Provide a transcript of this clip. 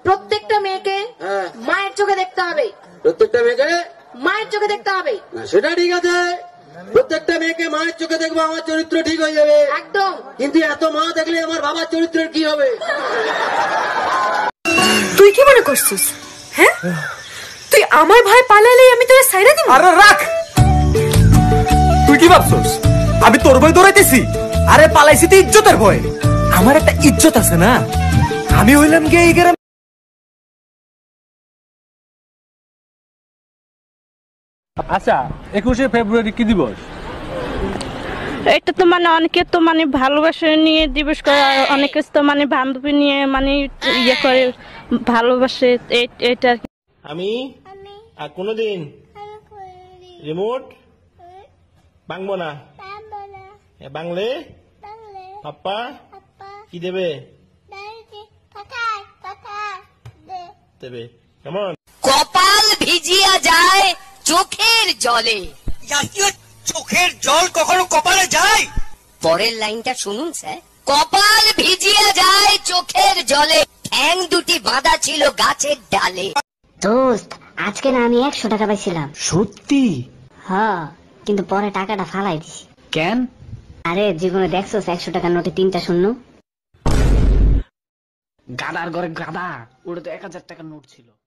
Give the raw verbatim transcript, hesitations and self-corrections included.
প্রত্যেকটা মেয়েকে মায়ের চোখে দেখতে হবে। প্রত্যেকটা মেয়েকে মায়ের চোখে দেখতে হবে। সেটা ঠিক আছে, প্রত্যেকটা মেয়েকে মায়ের চোখে দেখবো, আমার চরিত্র ঠিক হয়ে যাবে একদম। কিন্তু এত মা দেখলে আমার বাবার চরিত্রের কি হবে? তুই কি মনে করছিস? হ্যাঁ, তুই আমার ভাই পালাইলেই আমি তোরে সাইরা দিব? আরে রাখ, তুই কি ভাবছস আমি তোর ভয় দৌড়াইতেছি? আরে পালাইছি তো ইজ্জতের ভয়। আমার একটা ইজ্জত আছে না, আমি হইলাম গিয়ে এই গ্রামে। আচ্ছা, একুশে ফেব্রুয়ারি কি দিবস? এটা তো মানে অনেকে তো মানে ভালোবাসা নিয়ে দিবস করে, অনেকে তো মানে বান্ধবী নিয়ে মানে ইয়ে করে ভালোবাসে এটা। আমি আর কোনদিন রিমোট ভাঙবো না। বাংলে পাপ্পা কি দেবে? দেবে। কেমন? কপাল ভিজিয়া যায় চোখের জলে। চোখের জল কখনো কপালে যায়? পরের লাইনটা শুনুন স্যার। কপাল ভিজিয়া যায় চোখের জলে, ঠ্যাং দুটি বাঁধা ছিল গাছের ডালে। দোস্ত, আজকে না আমি একশো টাকা পাইছিলাম। সত্যি? হ্যাঁ, কিন্তু পরে টাকাটা ফালাই দিছি। কেন? আরে জীবনে দেখছোস একশো টাকার নোটে তিনটা শূন্য? গাদার ঘরে গাদা, ওটা তো এক হাজার টাকার নোট ছিল।